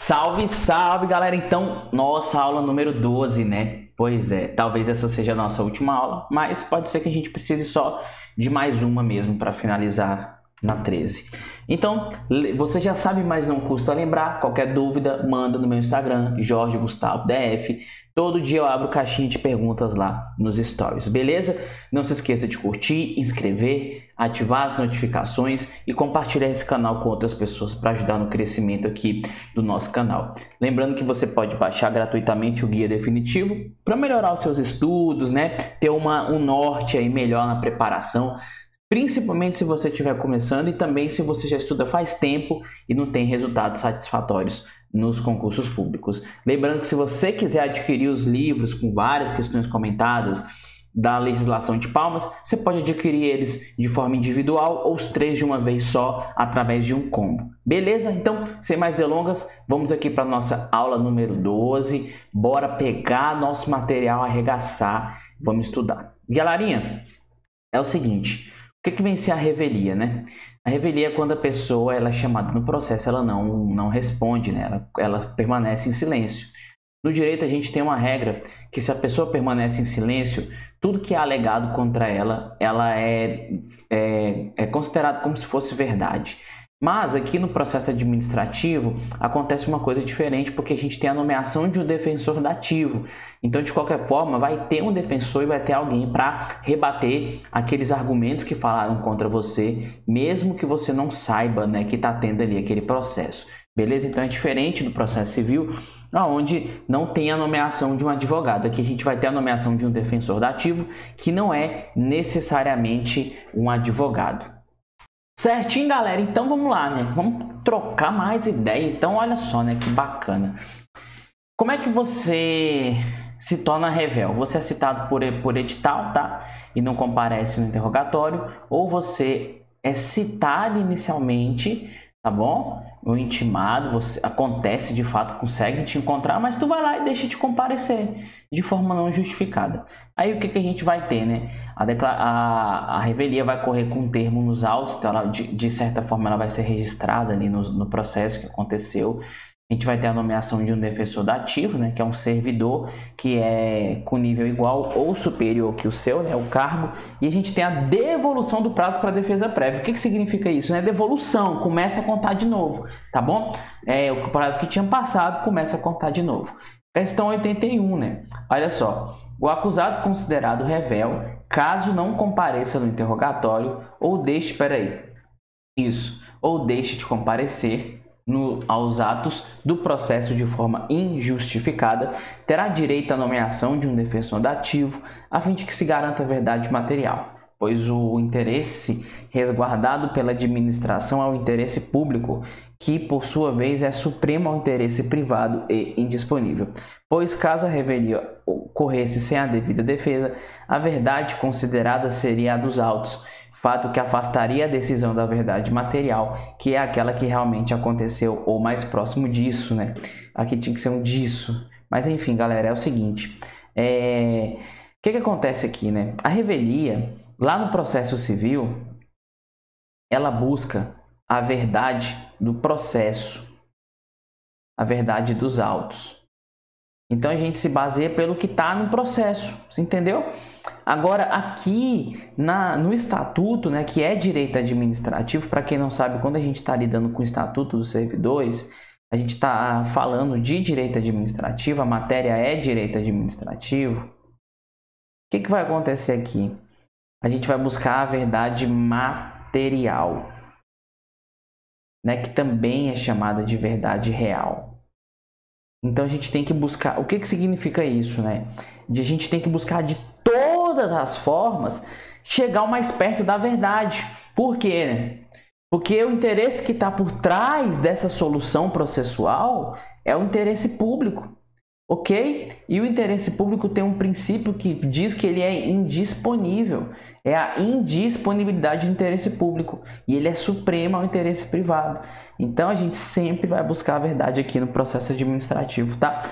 Salve, salve, galera! Então, nossa aula número 12, né? Pois é, talvez essa seja a nossa última aula, mas pode ser que a gente precise só de mais uma mesmo para finalizar na 13. Então, você já sabe, mas não custa lembrar. Qualquer dúvida, manda no meu Instagram, Jorge Gustavo DF. Todo dia eu abro caixinha de perguntas lá nos stories, beleza? Não se esqueça de curtir, inscrever, ativar as notificações e compartilhar esse canal com outras pessoas para ajudar no crescimento aqui do nosso canal. Lembrando que você pode baixar gratuitamente o guia definitivo para melhorar os seus estudos, né? Ter um norte aí melhor na preparação. Principalmente se você estiver começando e também se você já estuda faz tempo e não tem resultados satisfatórios nos concursos públicos. Lembrando que se você quiser adquirir os livros com várias questões comentadas da legislação de Palmas, você pode adquirir eles de forma individual ou os 3 de uma vez só através de um combo. Beleza? Então, sem mais delongas, vamos aqui para a nossa aula número 12. Bora pegar nosso material, arregaçar, vamos estudar. Galerinha, é o seguinte... O que vem ser a revelia, né? A revelia é quando a pessoa ela é chamada no processo, ela não responde, né? Ela permanece em silêncio. No direito, a gente tem uma regra que se a pessoa permanece em silêncio, tudo que é alegado contra ela, é considerado como se fosse verdade. Mas aqui no processo administrativo acontece uma coisa diferente porque a gente tem a nomeação de um defensor dativo. Então, de qualquer forma, vai ter um defensor e vai ter alguém para rebater aqueles argumentos que falaram contra você, mesmo que você não saiba, né, que está tendo ali aquele processo. Beleza? Então, é diferente do processo civil, onde não tem a nomeação de um advogado. Aqui a gente vai ter a nomeação de um defensor dativo, que não é necessariamente um advogado. Certinho, galera? Então vamos lá, né? Vamos trocar mais ideia. Então, olha só, né? Que bacana. Como é que você se torna réu? Você é citado por edital, tá? E não comparece no interrogatório. Ou você é citado inicialmente, tá bom? O intimado, acontece de fato, consegue te encontrar, mas tu vai lá e deixa de comparecer de forma não justificada. Aí o que a gente vai ter, né? A revelia vai correr com um termo nos autos, então ela, de certa forma ela vai ser registrada ali no processo que aconteceu. A gente vai ter a nomeação de um defensor dativo, né, que é um servidor que é com nível igual ou superior que o seu, né, o cargo. E a gente tem a devolução do prazo para defesa prévia. O que significa isso? Né? Devolução, começa a contar de novo, tá bom? O prazo que tinha passado começa a contar de novo. Questão 81, né? Olha só. O acusado considerado réu, caso não compareça no interrogatório ou deixe, ou deixe de comparecer aos atos do processo de forma injustificada, terá direito à nomeação de um defensor dativo, a fim de que se garanta a verdade material, pois o interesse resguardado pela administração é o interesse público, que, por sua vez, é supremo ao interesse privado e indisponível. Pois, caso a revelia ocorresse sem a devida defesa, a verdade considerada seria a dos autos, fato que afastaria a decisão da verdade material, que é aquela que realmente aconteceu ou mais próximo disso, né? Aqui tinha que ser um disso. Mas enfim, galera, é o seguinte. O que acontece aqui, né? A revelia, lá no processo civil, ela busca a verdade do processo, a verdade dos autos. Então, a gente se baseia pelo que está no processo, você entendeu? Agora, aqui no estatuto, né, que é direito administrativo, para quem não sabe, quando a gente está lidando com o estatuto dos servidores, a gente está falando de direito administrativo, a matéria é direito administrativo. O que vai acontecer aqui? A gente vai buscar a verdade material, né, que também é chamada de verdade real. Então a gente tem que buscar, o que significa isso, né? A gente tem que buscar de todas as formas chegar o mais perto da verdade. Por quê, né? Porque o interesse que está por trás dessa solução processual é o interesse público, ok? E o interesse público tem um princípio que diz que ele é indisponível. É a indisponibilidade do interesse público. E ele é supremo ao interesse privado. Então, a gente sempre vai buscar a verdade aqui no processo administrativo, tá?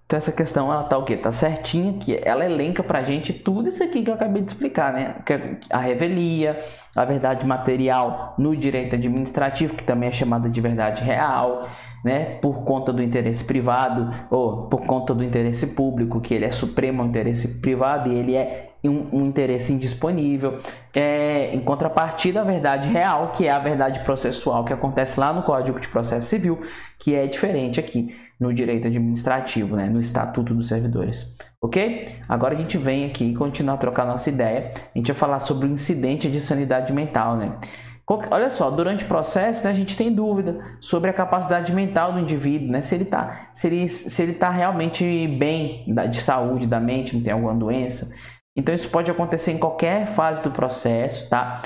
Então essa questão ela tá o quê? Tá certinha, que ela elenca pra gente tudo isso aqui que eu acabei de explicar, né? A revelia, a verdade material no direito administrativo, que também é chamada de verdade real, né? Por conta do interesse privado ou por conta do interesse público, que ele é supremo ao interesse privado e ele é um interesse indisponível. Em contrapartida, a verdade real, que é a verdade processual, que acontece lá no Código de Processo Civil, que é diferente aqui no direito administrativo, né, no Estatuto dos Servidores. Ok? Agora a gente vem aqui e continuar a trocar nossa ideia. A gente vai falar sobre o incidente de sanidade mental, né? Olha só, durante o processo, né, a gente tem dúvida sobre a capacidade mental do indivíduo, né? Se ele tá realmente bem de saúde da mente, não tem alguma doença. Então isso pode acontecer em qualquer fase do processo, tá?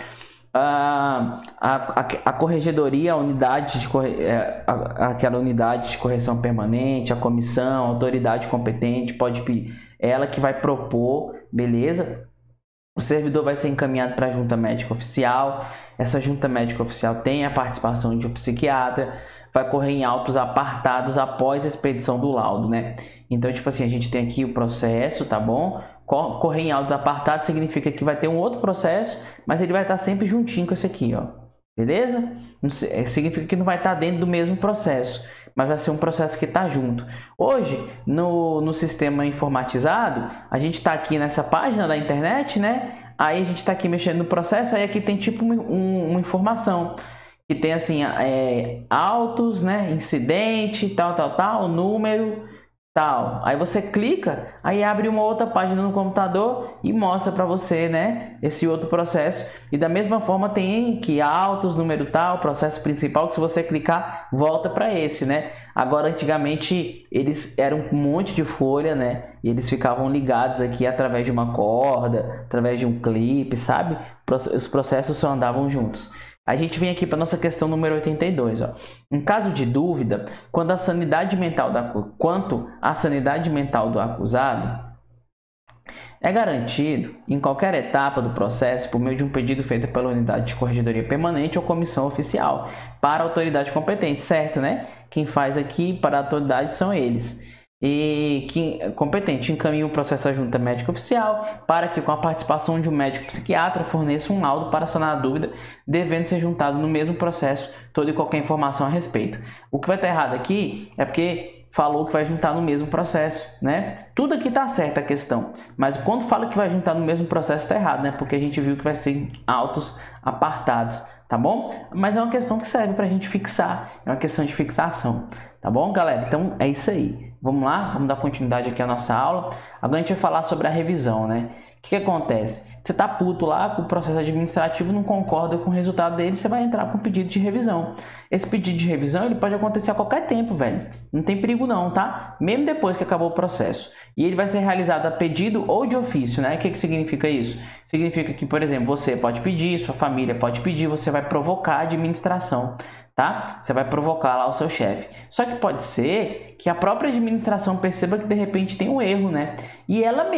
A corregedoria, aquela unidade de correção permanente, a comissão, a autoridade competente, ela que vai propor, beleza? O servidor vai ser encaminhado para a junta médica oficial. Essa junta médica oficial tem a participação de um psiquiatra, vai correr em autos apartados após a expedição do laudo, né? Então, tipo assim, a gente tem aqui o processo, tá bom? Correr em autos apartados significa que vai ter um outro processo, mas ele vai estar sempre juntinho com esse aqui, ó. Beleza? Significa que não vai estar dentro do mesmo processo, mas vai ser um processo que está junto. Hoje, no sistema informatizado, a gente está aqui nessa página da internet, né? Aí a gente está aqui mexendo no processo, aí aqui tem tipo uma informação que tem assim, autos, né? Incidente, tal, número, tal. Aí você clica, aí abre uma outra página no computador e mostra para você, né, esse outro processo. E da mesma forma tem que autos, número tal, processo principal, que se você clicar, volta para esse, né? Agora, antigamente, eles eram um monte de folha, né? E eles ficavam ligados aqui através de uma corda, através de um clipe, sabe? Os processos só andavam juntos. A gente vem aqui para nossa questão número 82. Ó. Em caso de dúvida, quanto à sanidade mental do acusado, é garantido em qualquer etapa do processo por meio de um pedido feito pela unidade de corregedoria permanente ou comissão oficial para a autoridade competente, certo, né? Quem faz aqui para a autoridade são eles. E que competente encaminha o processo à junta médica oficial para que, com a participação de um médico psiquiatra, forneça um laudo para sanar a dúvida, devendo ser juntado no mesmo processo toda e qualquer informação a respeito. O que vai estar errado aqui é porque falou que vai juntar no mesmo processo, né? Tudo aqui está certo a questão, mas quando fala que vai juntar no mesmo processo está errado, né? Porque a gente viu que vai ser autos apartados, tá bom? Mas é uma questão que serve para a gente fixar, é uma questão de fixação, tá bom, galera? Então é isso aí. Vamos lá, vamos dar continuidade aqui à nossa aula. Agora a gente vai falar sobre a revisão, né? O que acontece? Você tá puto lá com o processo administrativo, não concorda com o resultado dele, você vai entrar com um pedido de revisão. Esse pedido de revisão, ele pode acontecer a qualquer tempo, velho. Não tem perigo não, tá? Mesmo depois que acabou o processo. E ele vai ser realizado a pedido ou de ofício, né? O que significa isso? Significa que, por exemplo, você pode pedir, sua família pode pedir, você vai provocar a administração, tá? Você vai provocar lá o seu chefe. Só que pode ser que a própria administração perceba que de repente tem um erro, né? E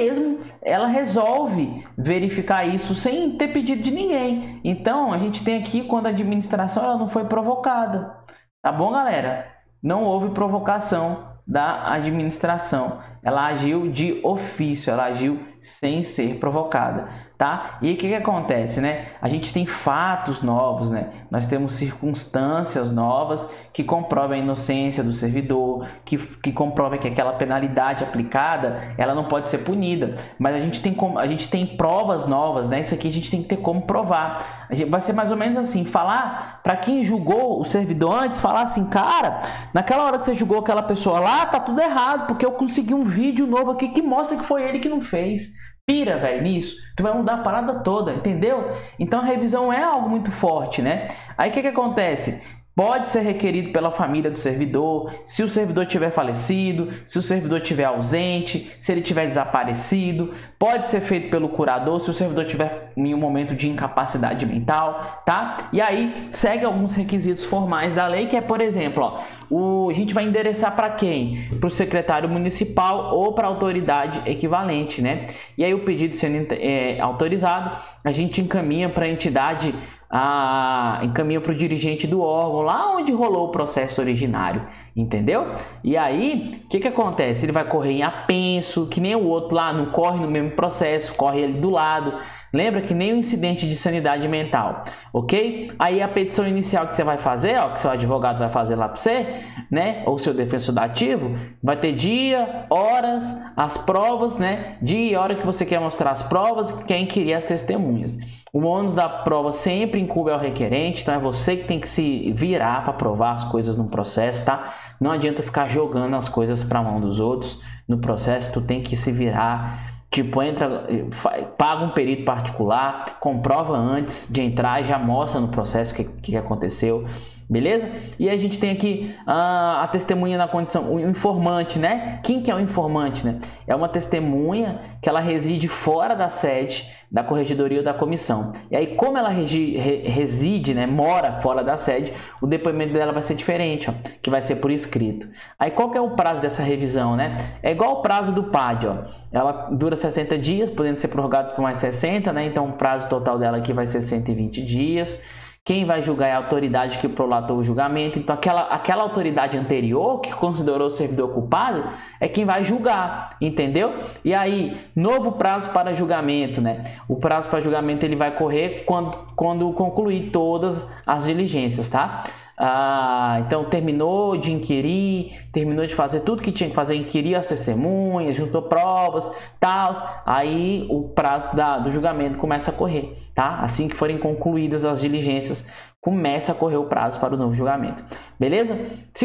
ela resolve verificar isso sem ter pedido de ninguém. Então, a gente tem aqui quando a administração ela não foi provocada. Tá bom, galera? Não houve provocação da administração. Ela agiu de ofício, ela agiu sem ser provocada, tá? E o que acontece, né? A gente tem fatos novos, né? Nós temos circunstâncias novas que comprovam a inocência do servidor, que comprovam que aquela penalidade aplicada, ela não pode ser punida. Mas a gente tem provas novas, né? Isso aqui a gente tem que ter como provar. Vai ser mais ou menos assim, falar para quem julgou o servidor antes, falar assim, cara, naquela hora que você julgou aquela pessoa lá, tá tudo errado, porque eu consegui um vídeo novo aqui que mostra que foi ele que não fez. Pira, velho, nisso. Tu vai mudar a parada toda, entendeu? Então a revisão é algo muito forte, né? Aí o que acontece? Pode ser requerido pela família do servidor, se o servidor tiver falecido, se o servidor tiver ausente, se ele tiver desaparecido. Pode ser feito pelo curador, se o servidor tiver em um momento de incapacidade mental, tá? E aí segue alguns requisitos formais da lei, que é, por exemplo, ó, a gente vai endereçar para quem? Para o secretário municipal ou para a autoridade equivalente, né? E aí o pedido sendo autorizado, a gente encaminha para a entidade, encaminha para o dirigente do órgão, lá onde rolou o processo originário. entendeu? E aí, o que acontece? Ele vai correr em apenso, que nem o outro lá, não corre no mesmo processo, corre ele do lado. Lembra que nem o incidente de sanidade mental, ok? Aí a petição inicial que você vai fazer, ó, que seu advogado vai fazer lá para você, né? Ou seu defensor dativo, vai ter dia, horas, as provas, né? Dia e hora que você quer mostrar as provas e quer inquirir as testemunhas. O ônus da prova sempre incumbe ao requerente, então é você que tem que se virar para provar as coisas no processo, tá? Não adianta ficar jogando as coisas para a mão dos outros no processo, tu tem que se virar. Tipo, paga um perito particular, comprova antes de entrar, já mostra no processo o que aconteceu, beleza? E a gente tem aqui a testemunha na condição, o informante, né? Quem que é o informante, né? É uma testemunha que ela reside fora da sede da corregedoria ou da comissão. E aí, como ela reside, né, mora fora da sede, o depoimento dela vai ser diferente, ó, que vai ser por escrito. Aí, qual que é o prazo dessa revisão, né? É igual o prazo do PAD, ó. Ela dura 60 dias, podendo ser prorrogado por mais 60, né? Então, o prazo total dela aqui vai ser 120 dias. Quem vai julgar é a autoridade que prolatou o julgamento. Então, aquela autoridade anterior que considerou o servidor culpado é quem vai julgar, entendeu? E aí, novo prazo para julgamento, né? O prazo para julgamento ele vai correr quando concluir todas as diligências, tá? Então, terminou de inquirir, terminou de fazer tudo que tinha que fazer, inquirir as testemunhas, juntou provas, tal. Aí, o prazo do julgamento começa a correr, tá? Assim que forem concluídas as diligências, começa a correr o prazo para o novo julgamento, beleza?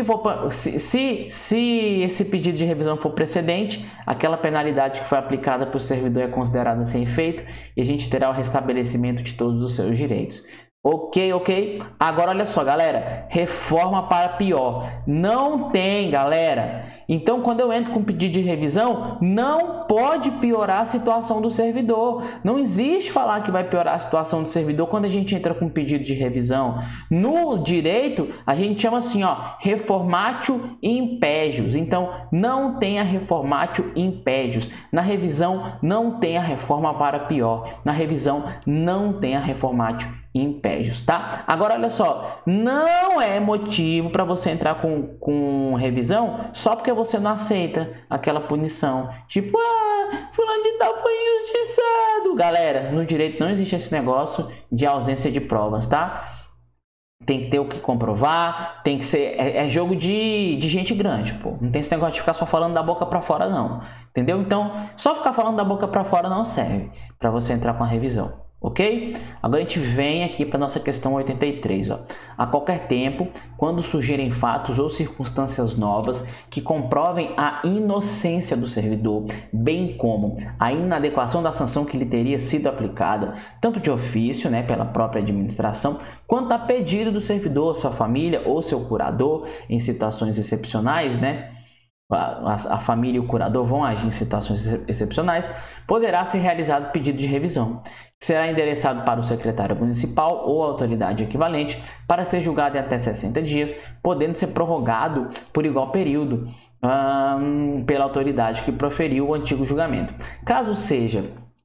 Se esse pedido de revisão for precedente, aquela penalidade que foi aplicada para o servidor é considerada sem efeito e a gente terá o restabelecimento de todos os seus direitos. Ok? Agora olha só, galera, reforma para pior. Não tem, galera. Então, quando eu entro com pedido de revisão, não pode piorar a situação do servidor. Não existe falar que vai piorar a situação do servidor quando a gente entra com pedido de revisão. No direito, a gente chama assim, ó, reformatio impégios. Então, não tenha reformatio impégios. Na revisão, não tenha reforma para pior. Na revisão, não tenha reformatio impégios, tá? Agora, olha só, não é motivo para você entrar com revisão só porque você não aceita aquela punição. Tipo, fulano de tal foi injustiçado. Galera, no direito não existe esse negócio de ausência de provas, tá? Tem que ter o que comprovar, tem que ser... É jogo de gente grande, pô. Não tem esse negócio de ficar só falando da boca para fora, não. Entendeu? Então, só ficar falando da boca para fora não serve para você entrar com a revisão. Ok? Agora a gente vem aqui para nossa questão 83. Ó. A qualquer tempo, quando surgirem fatos ou circunstâncias novas que comprovem a inocência do servidor, bem como a inadequação da sanção que lhe teria sido aplicada, tanto de ofício, né, pela própria administração, quanto a pedido do servidor, sua família ou seu curador, em situações excepcionais, né? A família e o curador vão agir em situações excepcionais, poderá ser realizado pedido de revisão. Será endereçado para o secretário municipal ou autoridade equivalente para ser julgado em até 60 dias, podendo ser prorrogado por igual período pela autoridade que proferiu o antigo julgamento. Caso seja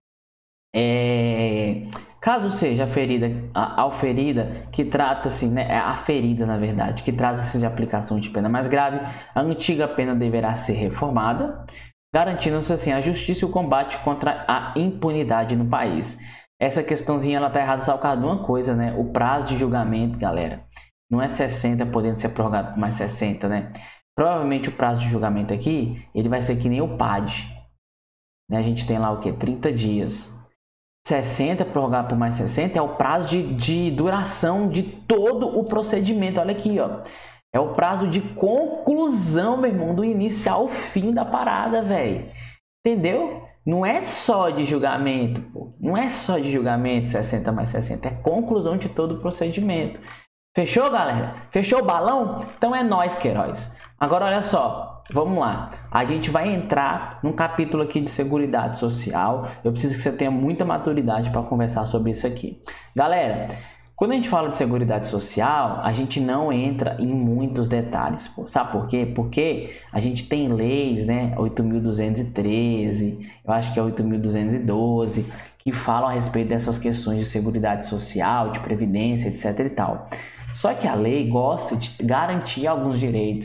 a ferida que trata-se, né, a ferida na verdade, que trata-se de aplicação de pena mais grave, a antiga pena deverá ser reformada, garantindo-se assim a justiça e o combate contra a impunidade no país. Essa questãozinha ela tá errada só por causa de uma coisa, né? O prazo de julgamento, galera, não é 60 podendo ser prorrogado por mais 60, né? Provavelmente o prazo de julgamento aqui, ele vai ser que nem o PAD, né? A gente tem lá o que? 30 dias. 60 prorrogar por mais 60 é o prazo de duração de todo o procedimento. Olha aqui, ó. É o prazo de conclusão, meu irmão, do início ao fim da parada, velho. Entendeu? Não é só de julgamento, pô. Não é só de julgamento 60 mais 60. É conclusão de todo o procedimento. Fechou, galera? Fechou o balão? Então é nóis, Queiroz. Agora, olha só. Vamos lá, a gente vai entrar num capítulo aqui de Seguridade Social. Eu preciso que você tenha muita maturidade para conversar sobre isso aqui. Galera, quando a gente fala de Seguridade Social, a gente não entra em muitos detalhes. Pô. Sabe por quê? Porque a gente tem leis, né? 8.213, eu acho que é 8.212, que falam a respeito dessas questões de Seguridade Social, de Previdência, etc. e tal. Só que a lei gosta de garantir alguns direitos.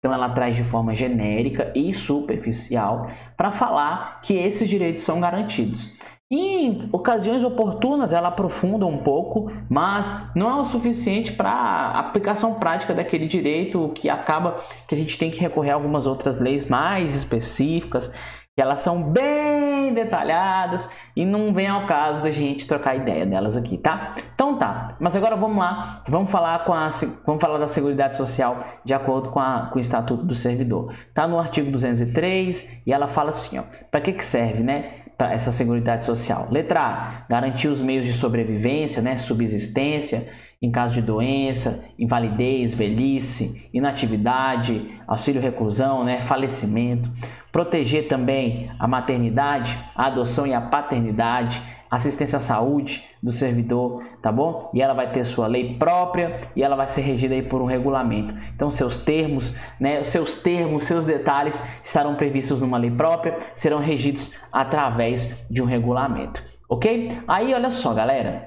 Então ela traz de forma genérica e superficial para falar que esses direitos são garantidos. Em ocasiões oportunas ela aprofunda um pouco, mas não é o suficiente para a aplicação prática daquele direito, que acaba que a gente tem que recorrer a algumas outras leis mais específicas, que elas são bem detalhadas e não vem ao caso da gente trocar ideia delas aqui, tá? Então tá, mas agora vamos lá, vamos falar da Seguridade Social de acordo com o Estatuto do Servidor. Tá no artigo 203 e ela fala assim, ó, para que serve, né? Essa Seguridade Social. Letra A, garantir os meios de sobrevivência, né, subsistência, em caso de doença, invalidez, velhice, inatividade, auxílio-reclusão, né, falecimento. Proteger também a maternidade, a adoção e a paternidade, assistência à saúde do servidor, tá bom? E ela vai ter sua lei própria e ela vai ser regida aí por um regulamento. Então seus termos, né, seus detalhes estarão previstos numa lei própria, serão regidos através de um regulamento, ok? Aí olha só, galera,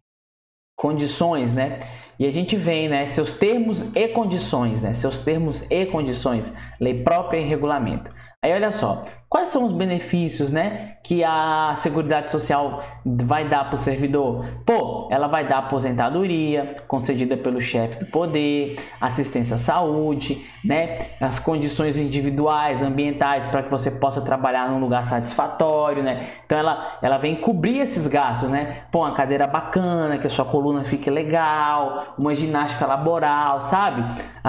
condições, né? E a gente vem, né, seus termos e condições, né? Seus termos e condições, lei própria e regulamento. Aí olha só, quais são os benefícios, né, que a Seguridade Social vai dar para o servidor? Pô, ela vai dar aposentadoria concedida pelo chefe do poder, assistência à saúde, né, as condições individuais, ambientais para que você possa trabalhar num lugar satisfatório, né? Então ela vem cobrir esses gastos, né? Pô, uma cadeira bacana, que a sua coluna fique legal, uma ginástica laboral, sabe?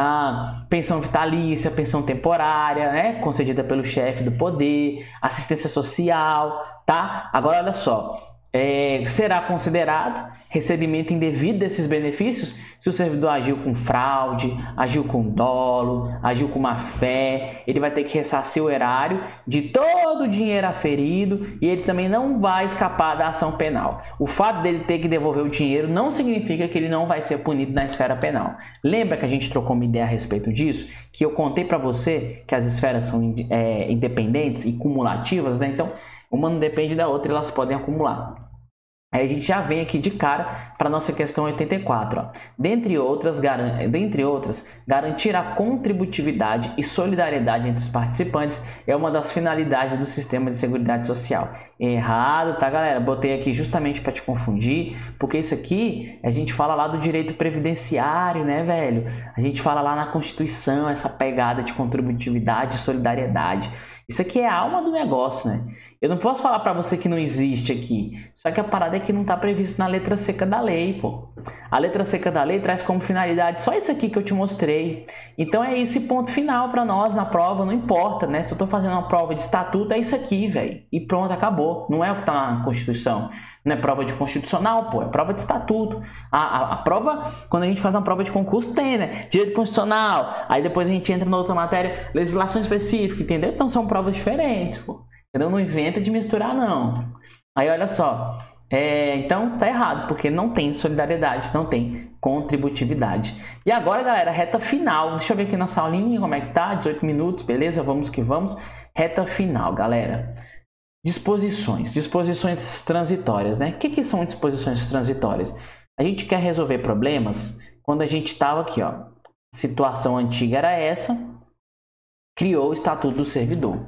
A pensão vitalícia, pensão temporária, né, concedida pelo chefe do poder, assistência social, tá? Agora olha só, será considerado recebimento indevido desses benefícios se o servidor agiu com fraude, agiu com dolo, agiu com má fé. Ele vai ter que ressarcir o erário de todo o dinheiro aferido e ele também não vai escapar da ação penal. O fato dele ter que devolver o dinheiro não significa que ele não vai ser punido na esfera penal. Lembra que a gente trocou uma ideia a respeito disso? Que eu contei para você que as esferas são independentes e cumulativas, né? Então, uma não depende da outra, elas podem acumular. Aí a gente já vem aqui de cara para a nossa questão 84. Ó. Dentre outras, garantir a contributividade e solidariedade entre os participantes é uma das finalidades do sistema de seguridade social. Errado, tá, galera? Botei aqui justamente para te confundir, porque isso aqui a gente fala lá do direito previdenciário, né, velho? A gente fala lá na Constituição, essa pegada de contributividade e solidariedade. Isso aqui é a alma do negócio, né? Eu não posso falar para você que não existe aqui. Só que a parada é que não está previsto na letra seca da lei, pô. A letra seca da lei traz como finalidade só isso aqui que eu te mostrei. Então é esse ponto final para nós na prova, não importa, né? Se eu estou fazendo uma prova de estatuto, é isso aqui, velho. E pronto, acabou. Não é o que está na Constituição. Não é prova de constitucional, pô. É prova de estatuto. A prova, quando a gente faz uma prova de concurso, tem, né? Direito constitucional. Aí depois a gente entra na outra matéria, legislação específica, entendeu? Então são provas diferentes, pô. Entendeu? Não inventa de misturar, não. Aí olha só. Então tá errado, porque não tem solidariedade, não tem contributividade. E agora, galera, reta final. Deixa eu ver aqui na aulinha como é que tá. 18 minutos, beleza? Vamos que vamos. Reta final, galera. Disposições transitórias, né? O que são disposições transitórias? A gente quer resolver problemas quando a gente estava aqui, ó. Situação antiga era essa, criou o Estatuto do Servidor.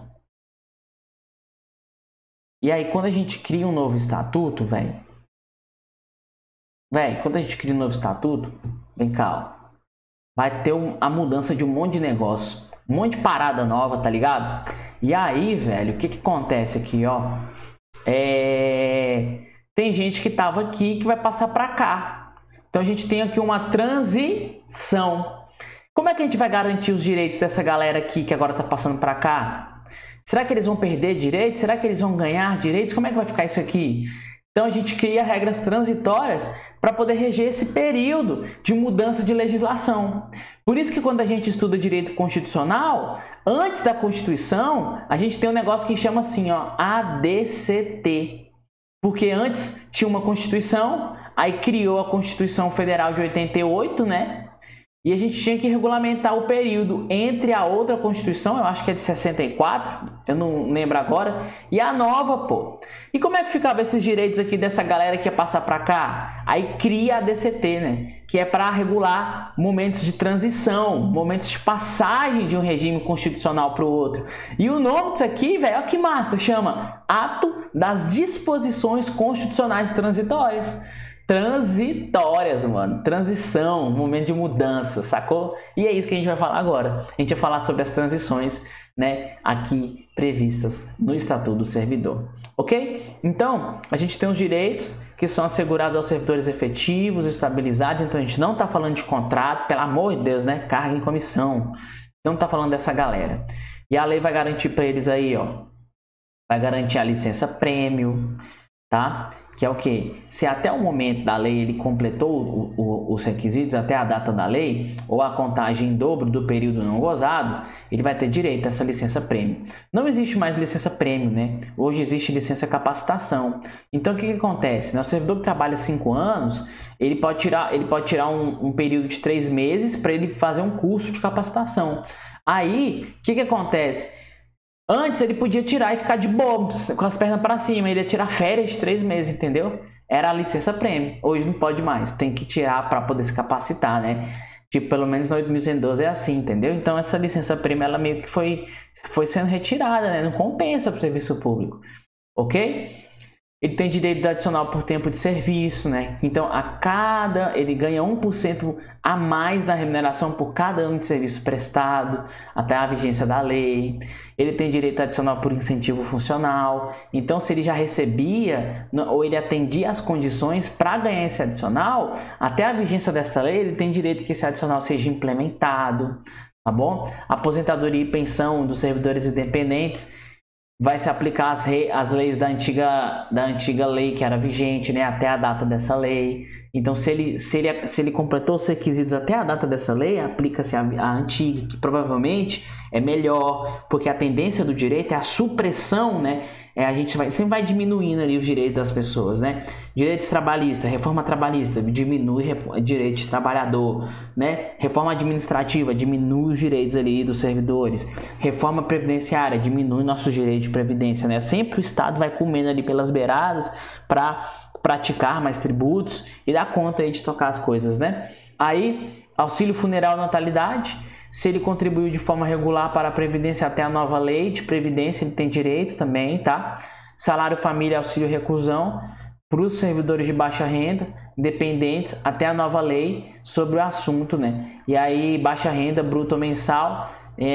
E aí, quando a gente cria um novo estatuto, quando a gente cria um novo estatuto, vem cá, ó, vai ter a mudança de um monte de negócio, um monte de parada nova, tá ligado? E aí, velho, o que acontece aqui, ó? Tem gente que tava aqui que vai passar para cá. Então a gente tem aqui uma transição. Como é que a gente vai garantir os direitos dessa galera aqui que agora tá passando para cá? Será que eles vão perder direitos? Será que eles vão ganhar direitos? Como é que vai ficar isso aqui? Então a gente cria regras transitórias para poder reger esse período de mudança de legislação. Por isso que quando a gente estuda direito constitucional, antes da Constituição, a gente tem um negócio que chama assim, ó, ADCT. Porque antes tinha uma Constituição, aí criou a Constituição Federal de 88, né? E a gente tinha que regulamentar o período entre a outra Constituição, eu acho que é de 64, eu não lembro agora, e a nova, pô. E como é que ficava esses direitos aqui dessa galera que ia passar para cá? Aí cria a DCT, né? Que é para regular momentos de transição, momentos de passagem de um regime constitucional para o outro. E o nome disso aqui, velho, olha que massa, chama Ato das Disposições Constitucionais Transitórias. Transitórias, mano. Transição, momento de mudança, sacou? E é isso que a gente vai falar agora. A gente vai falar sobre as transições, né, aqui previstas no Estatuto do Servidor. Ok? Então, a gente tem os direitos que são assegurados aos servidores efetivos, estabilizados. Então, a gente não está falando de contrato, pelo amor de Deus, né? Carga em comissão. Não está falando dessa galera. E a lei vai garantir para eles aí, ó. Vai garantir a licença prêmio, tá? Que é o que? Se até o momento da lei ele completou os requisitos, até a data da lei, ou a contagem em dobro do período não gozado, ele vai ter direito a essa licença prêmio. Não existe mais licença prêmio, né? Hoje existe licença capacitação. Então, o que acontece? O servidor que trabalha 5 anos, ele pode tirar um período de 3 meses para ele fazer um curso de capacitação. Aí, o que acontece? Antes ele podia tirar e ficar de boa, com as pernas para cima, ele ia tirar férias de 3 meses, entendeu? Era a licença prêmio. Hoje não pode mais, tem que tirar para poder se capacitar, né? Tipo, pelo menos na 8.212 é assim, entendeu? Então essa licença prêmio, ela meio que foi sendo retirada, né? Não compensa para o serviço público, ok? Ele tem direito adicional por tempo de serviço, né? Então, ele ganha 1% a mais da remuneração por cada ano de serviço prestado, até a vigência da lei. Ele tem direito adicional por incentivo funcional. Então, se ele já recebia ou ele atendia às condições para ganhar esse adicional, até a vigência desta lei, ele tem direito que esse adicional seja implementado, tá bom? Aposentadoria e pensão dos servidores independentes vai se aplicar as leis da antiga lei que era vigente, né, até a data dessa lei. Então, se ele completou os requisitos até a data dessa lei, aplica-se a antiga, que provavelmente é melhor, porque a tendência do direito é a supressão, né? A gente sempre vai diminuindo ali os direitos das pessoas, né? Direitos trabalhistas, reforma trabalhista, diminui direito de trabalhador, né? Reforma administrativa, diminui os direitos ali dos servidores. Reforma previdenciária, diminui nossos direitos de previdência, né? Sempre o Estado vai comendo ali pelas beiradas para praticar mais tributos e dar conta aí de tocar as coisas, né? Aí, auxílio funeral e natalidade, se ele contribuiu de forma regular para a Previdência até a nova lei de Previdência, ele tem direito também, tá? Salário família, auxílio reclusão para os servidores de baixa renda, dependentes, até a nova lei sobre o assunto, né? E aí, baixa renda bruta mensal,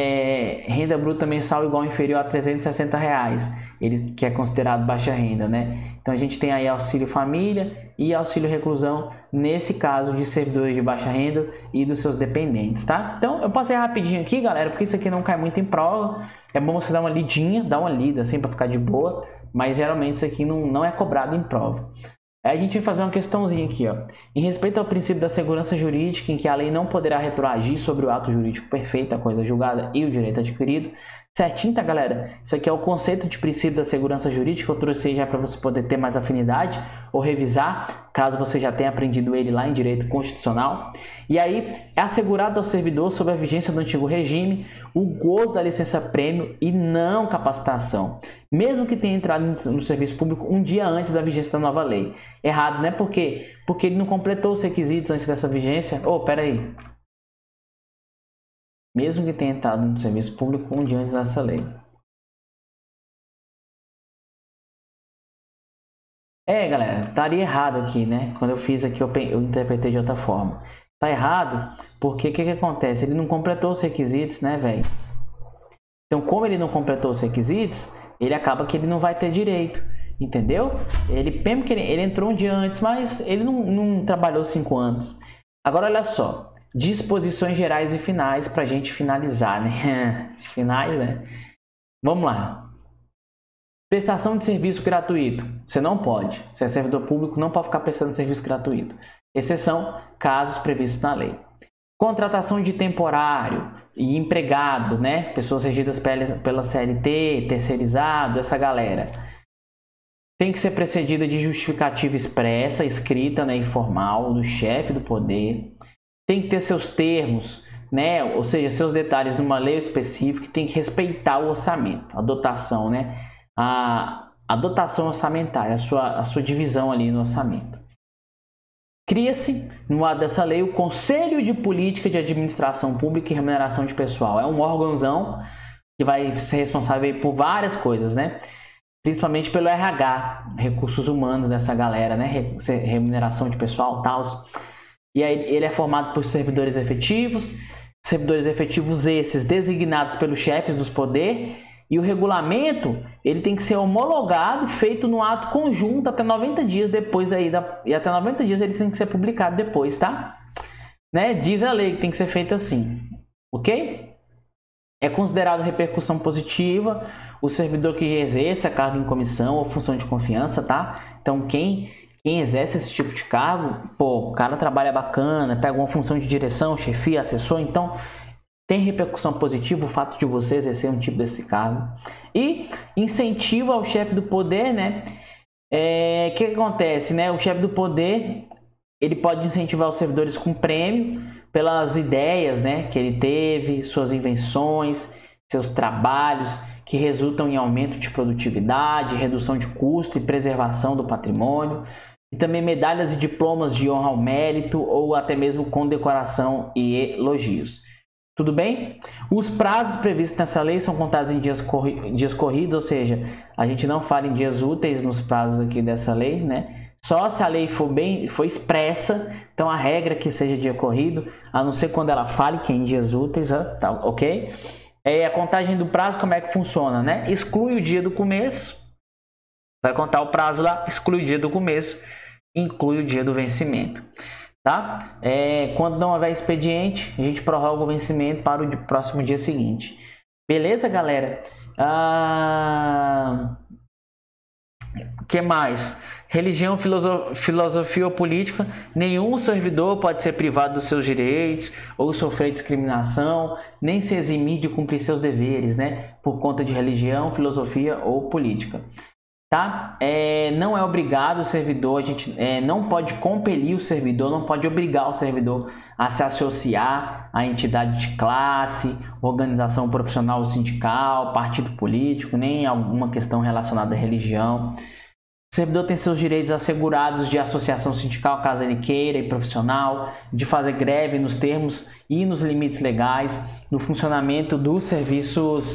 renda bruta mensal igual ou inferior a R$360, ele que é considerado baixa renda, né? Então a gente tem aí auxílio família e auxílio reclusão nesse caso de servidores de baixa renda e dos seus dependentes, tá? Então eu passei rapidinho aqui, galera, porque isso aqui não cai muito em prova. É bom você dar uma lidinha, dar uma lida assim para ficar de boa, mas geralmente isso aqui não é cobrado em prova. Aí a gente vai fazer uma questãozinha aqui, ó. Em respeito ao princípio da segurança jurídica, em que a lei não poderá retroagir sobre o ato jurídico perfeito, a coisa julgada e o direito adquirido. Certinho, tá, galera? Isso aqui é o conceito de princípio da segurança jurídica. Eu trouxe aí já para você poder ter mais afinidade ou revisar, caso você já tenha aprendido ele lá em direito constitucional. E aí, é assegurado ao servidor, sob a vigência do antigo regime, o gozo da licença prêmio e não capacitação, mesmo que tenha entrado no serviço público um dia antes da vigência da nova lei. Errado, né? Por quê? Porque ele não completou os requisitos antes dessa vigência. Pera aí. Mesmo que tenha entrado no serviço público um dia antes dessa lei. Galera, estaria errado aqui, né? Quando eu fiz aqui, eu interpretei de outra forma. Tá errado porque o que acontece? Ele não completou os requisitos, né, velho? Então, como ele não completou os requisitos, ele acaba que ele não vai ter direito, entendeu? Mesmo que ele entrou um dia antes, mas ele não trabalhou 5 anos. Agora, olha só. Disposições gerais e finais para a gente finalizar, né? Finais, né? Vamos lá. Prestação de serviço gratuito. Você não pode. Se é servidor público, não pode ficar prestando serviço gratuito. Exceção, casos previstos na lei. Contratação de temporário e empregados, né? Pessoas regidas pela CLT, terceirizados, essa galera. Tem que ser precedida de justificativa expressa, escrita, né, informal, do chefe do poder. Tem que ter seus termos né? Ou seja, seus detalhes numa lei específica, tem que respeitar o orçamento, a dotação, né? A dotação orçamentária, a sua divisão ali no orçamento. Cria-se, no ato dessa lei, o Conselho de Política de Administração Pública e Remuneração de Pessoal. É um órgãozão que vai ser responsável por várias coisas, né? Principalmente pelo RH, recursos humanos dessa galera, né? Remuneração de pessoal, tal. E aí ele é formado por servidores efetivos esses designados pelos chefes dos poderes, e o regulamento ele tem que ser homologado, feito no ato conjunto até 90 dias depois e até 90 dias ele tem que ser publicado depois, tá? Né? Diz a lei que tem que ser feito assim, ok? É considerado repercussão positiva o servidor que exerce a cargo em comissão ou função de confiança, tá? Então quem exerce esse tipo de cargo, pô, o cara trabalha bacana, pega uma função de direção, chefia, assessor, então tem repercussão positiva o fato de você exercer um tipo desse cargo. E incentiva ao chefe do poder, né? O que acontece, né? O chefe do poder, ele pode incentivar os servidores com prêmio pelas ideias, né, que ele teve, suas invenções, seus trabalhos que resultam em aumento de produtividade, redução de custo e preservação do patrimônio. E também medalhas e diplomas de honra ao mérito ou até mesmo condecoração e elogios. Tudo bem? Os prazos previstos nessa lei são contados em dias corridos, ou seja, a gente não fala em dias úteis nos prazos aqui dessa lei, né? Só se a lei for expressa, então a regra é que seja dia corrido, a não ser quando ela fale que é em dias úteis, tá, ok? A contagem do prazo, como é que funciona, né? Exclui o dia do começo, vai contar o prazo lá, exclui o dia do começo, inclui o dia do vencimento. Tá? Quando não houver expediente, a gente prorroga o vencimento para o próximo dia seguinte. Beleza, galera? Que mais? Religião, filosofia ou política. Nenhum servidor pode ser privado dos seus direitos ou sofrer discriminação, nem se eximir de cumprir seus deveres, né? Por conta de religião, filosofia ou política. Tá? Não é obrigado o servidor, a gente não pode compelir o servidor, não pode obrigar o servidor a se associar à entidade de classe, organização profissional ou sindical, partido político, nem alguma questão relacionada à religião. O servidor tem seus direitos assegurados de associação sindical, caso ele queira, e profissional, de fazer greve nos termos e nos limites legais, no funcionamento dos serviços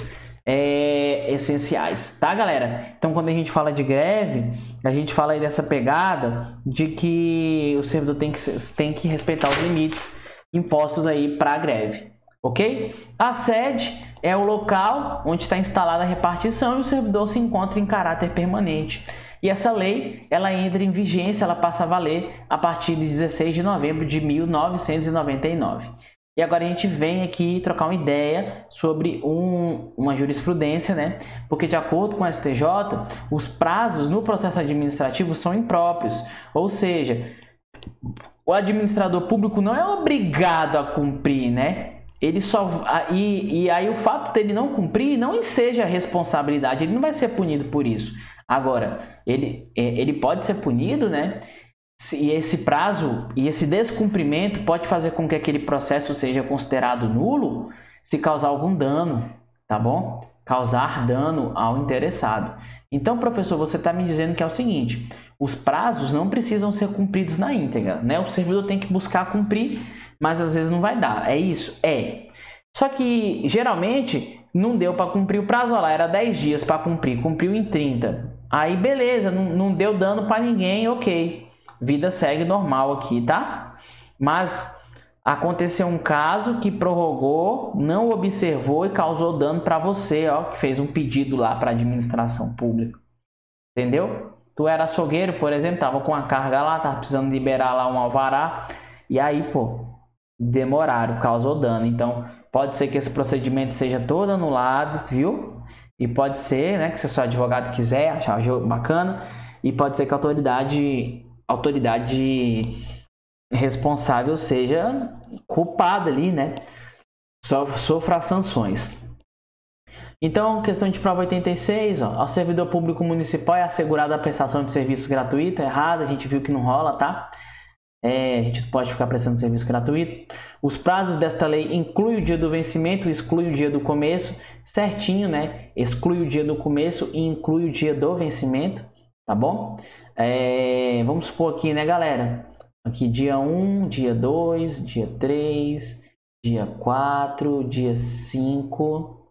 essenciais, tá, galera? Então, quando a gente fala de greve, a gente fala aí dessa pegada de que o servidor tem que respeitar os limites impostos aí para a greve, ok? A sede é o local onde está instalada a repartição e o servidor se encontra em caráter permanente. E essa lei, ela entra em vigência, ela passa a valer a partir de 16 de novembro de 1999. E agora a gente vem aqui trocar uma ideia sobre uma jurisprudência, né? Porque de acordo com o STJ, os prazos no processo administrativo são impróprios. Ou seja, o administrador público não é obrigado a cumprir, né? Ele só e aí o fato dele não cumprir não enseja a responsabilidade, ele não vai ser punido por isso. Agora, ele pode ser punido, né? E esse prazo e esse descumprimento pode fazer com que aquele processo seja considerado nulo se causar algum dano, tá bom? Causar dano ao interessado. Então, professor, você está me dizendo que é o seguinte, os prazos não precisam ser cumpridos na íntegra, né? O servidor tem que buscar cumprir, mas às vezes não vai dar. É isso? É. Só que, geralmente, não deu para cumprir o prazo, olha lá, era 10 dias para cumprir, cumpriu em 30. Aí, beleza, não deu dano para ninguém, ok. Vida segue normal aqui, tá? Mas aconteceu um caso que prorrogou, não observou e causou dano para você, ó, que fez um pedido lá para a administração pública. Entendeu? Tu era açougueiro, por exemplo, tava com a carga lá, tava precisando liberar lá um alvará, e aí, pô, demoraram, causou dano. Então, pode ser que esse procedimento seja todo anulado, viu? E pode ser, né, que se o seu advogado quiser, achar bacana, e pode ser que a autoridade responsável seja culpada ali, né? Sofra sanções. Então, questão de prova 86, ó, ao servidor público municipal é assegurada a prestação de serviços gratuita, errado, a gente viu que não rola, tá? a gente pode ficar prestando serviço gratuito. Os prazos desta lei incluem o dia do vencimento, exclui o dia do começo, certinho, né? Exclui o dia do começo e inclui o dia do vencimento, tá bom? Vamos supor aqui, né, galera? Aqui dia 1, dia 2, dia 3, dia 4, dia 5,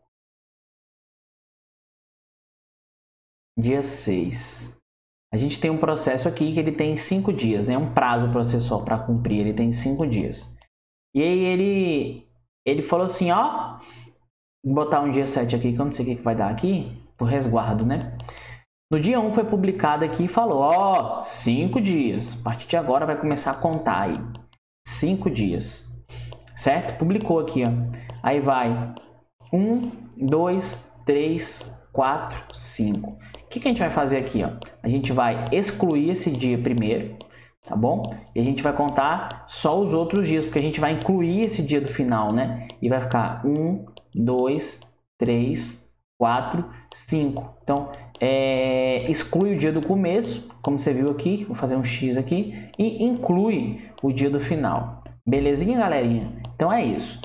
dia 6. A gente tem um processo aqui que ele tem 5 dias, né? Um prazo processual para cumprir, ele tem 5 dias. E aí ele falou assim, ó, vou botar um dia 7 aqui, que eu não sei o que vai dar aqui, por resguardo, né? No dia 1 foi publicado aqui e falou, ó, 5 dias. A partir de agora vai começar a contar aí. 5 dias. Certo? Publicou aqui, ó. Aí vai 1, 2, 3, 4, 5. O que a gente vai fazer aqui, ó? A gente vai excluir esse dia primeiro, tá bom? E a gente vai contar só os outros dias, porque a gente vai incluir esse dia do final, né? E vai ficar 1, 2, 3, 4, 5. Então, exclui o dia do começo, como você viu aqui, vou fazer um X aqui, e inclui o dia do final. Belezinha, galerinha? Então é isso.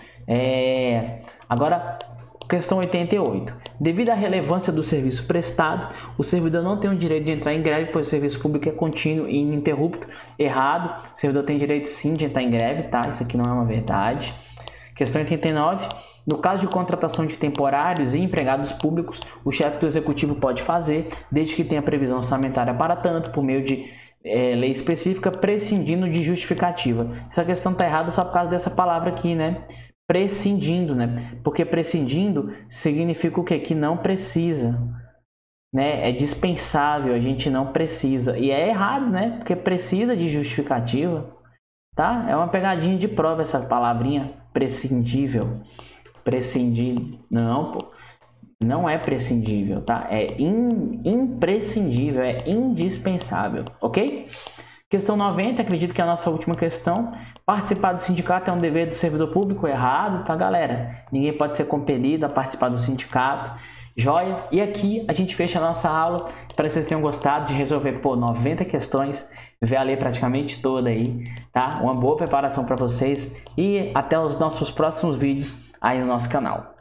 Agora, questão 88. Devido à relevância do serviço prestado, o servidor não tem o direito de entrar em greve, pois o serviço público é contínuo e ininterrupto. Errado. O servidor tem direito sim de entrar em greve, tá? Isso aqui não é uma verdade. Questão 89. No caso de contratação de temporários e empregados públicos, o chefe do executivo pode fazer, desde que tenha previsão orçamentária para tanto, por meio de lei específica, prescindindo de justificativa. Essa questão está errada só por causa dessa palavra aqui, né? Prescindindo, né? Porque prescindindo significa o quê? Que não precisa, né? É dispensável, a gente não precisa. E é errado, né? Porque precisa de justificativa, tá? É uma pegadinha de prova essa palavrinha, prescindível. Prescindir, não, pô. Não é prescindível, tá? É imprescindível, é indispensável, ok? Questão 90, acredito que é a nossa última questão. Participar do sindicato é um dever do servidor público? Errado, tá, galera? Ninguém pode ser compelido a participar do sindicato. Joia? E aqui a gente fecha a nossa aula. Espero que vocês tenham gostado de resolver, 90 questões. Ver a lei praticamente toda aí, tá? Uma boa preparação para vocês e até os nossos próximos vídeos aí no nosso canal.